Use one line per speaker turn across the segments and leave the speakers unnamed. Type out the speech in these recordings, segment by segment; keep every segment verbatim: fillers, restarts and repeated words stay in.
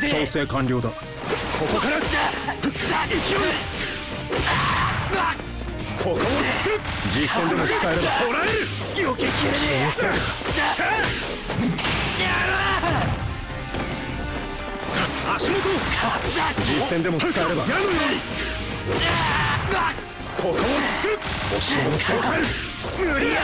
調整完了だ。ここから勢い、ここを突く。実戦でも使えればもらえる。避けきれねえ。さあ足元、実戦でも使えれば矢のようにここを突く。押し戻せかる。無理やりかよ。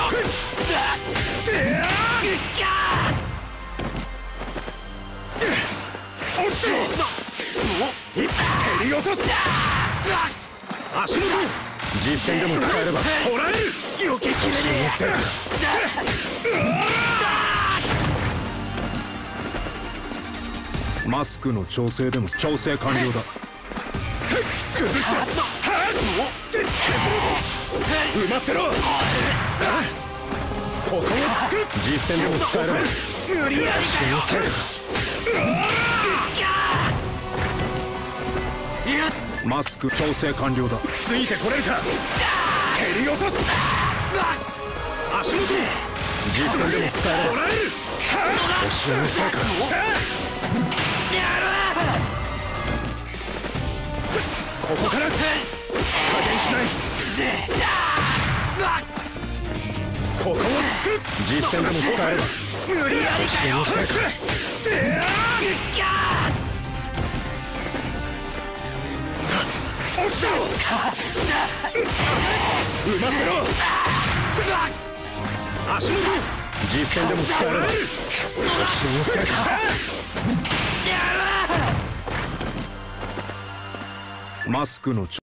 落ちて蹴り落とす。足元、実戦でも使えればもらえる。避けきれねえ。マスクの調整でも調整完了だ。崩して、はっ削る。埋まってろ。ここを突く。実戦でも使えれば無理やりかよ。マスク調整完了だ。ついてこれるか。蹴り落とす。足元、実戦でも使えればもらえる。押し戻せか。ここから加減しない。ここを突く。実戦でも使えれば無理やりかよ。落ちたろ。埋まってろ。足元、実戦でも使えれば押し戻せか。マスクの